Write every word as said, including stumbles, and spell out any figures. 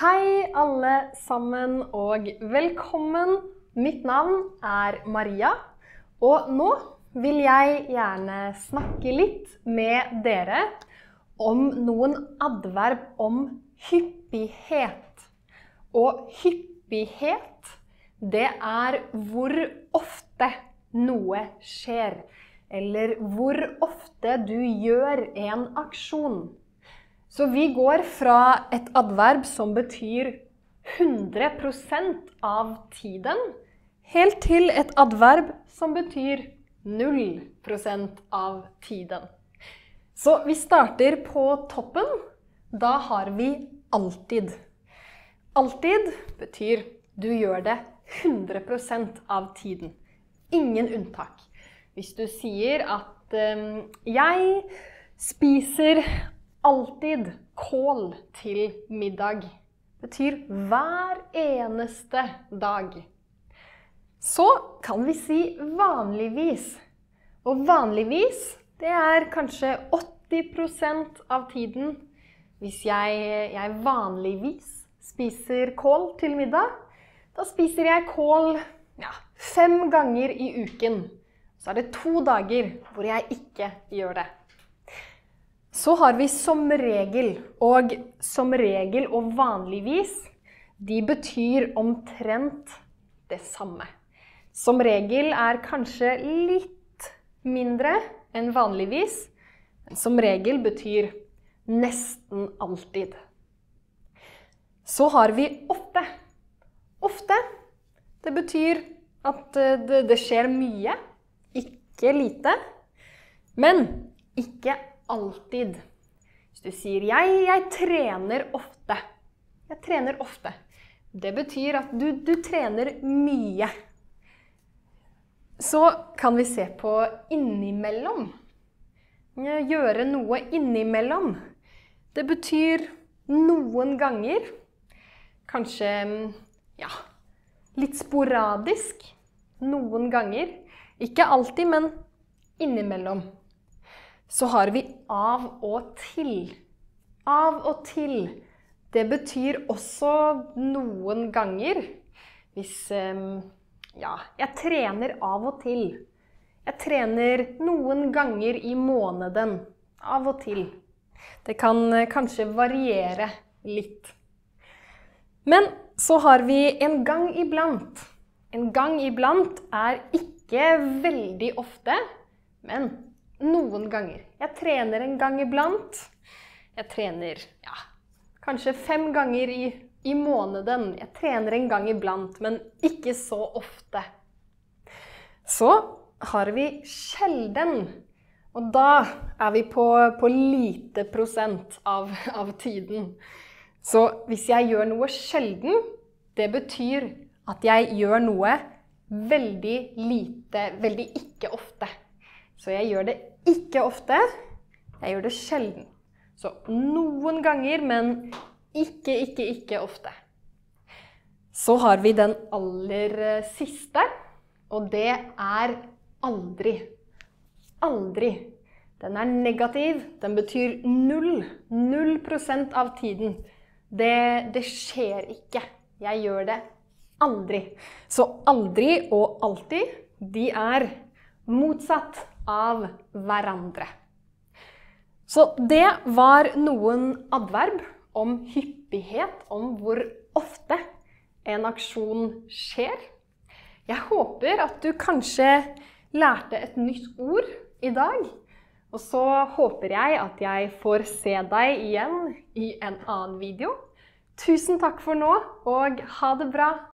Hei alle sammen og velkommen. Mitt navn er Maria, og nå vil jeg gjerne snakke litt med dere om noen adverb om hyppighet. Og hyppighet, det er hvor ofte noe skjer, eller hvor ofte du gjør en aksjon. Så vi går fra et adverb som betyr hundre prosent av tiden, helt til et adverb som betyr null prosent av tiden. Så vi starter på toppen. Da har vi alltid. Alltid betyr du gjør det hundre prosent av tiden. Ingen unntak. Hvis du sier at um, jeg spiser alltid kål til middag, betyr hver eneste dag. Så kan vi si vanligvis. Og vanligvis, det er kanskje åtti prosent av tiden. Hvis jeg, jeg vanligvis spiser kål til middag, da spiser jeg kål ja, fem ganger i uken. Så er det to dager hvor jeg ikke gjør det. Så har vi som regel, og som regel og vanligvis, de betyr omtrent det samme. Som regel er kanskje litt mindre enn vanligvis, men som regel betyr nesten alltid. Så har vi ofte. Ofte, det betyr at det, det skjer mye, ikke lite, men ikke alltid. Hvis du sier jeg, jeg trener ofte. Jeg trener ofte. Det betyr at du, du trener mye. Så kan vi se på innimellom. Gjøre noe innimellom. Det betyr noen ganger. Kanskje, ja, litt sporadisk. Noen ganger. Ikke alltid, men innimellom. Så har vi av og til. Av og til. Det betyr også noen ganger. Hvis, ja, jeg trener av og til. Jeg trener noen ganger i måneden. Av og til. Det kan kanskje variere litt. Men så har vi en gang iblant. En gang iblant er ikke veldig ofte, men noen ganger. Jeg trener en gang iblant. Jeg trener, ja, kanskje fem ganger i, i måneden. Jeg trener en gang iblant, men ikke så ofte. Så har vi sjelden. Og da er vi på, på lite prosent av, av tiden. Så hvis jeg gjør noe sjelden, det betyr at jeg gjør noe veldig lite, veldig ikke ofte. Så jeg gjør det ikke ofte, jeg gjør det sjelden. Så noen ganger, men ikke, ikke, ikke ofte. Så har vi den aller siste, og det er aldri. Aldri. Den er negativ, den betyr null. Null prosent av tiden. Det, det skjer ikke. Jeg gjør det aldri. Så aldri og alltid, de er motsatt av hverandre. Så det var noen adverb om hyppighet, om hvor ofte en aksjon skjer. Jeg håper at du kanskje lærte et nytt ord i dag, og så håper jeg at jeg får se deg igjen i en annen video. Tusen takk for nå, og ha det bra!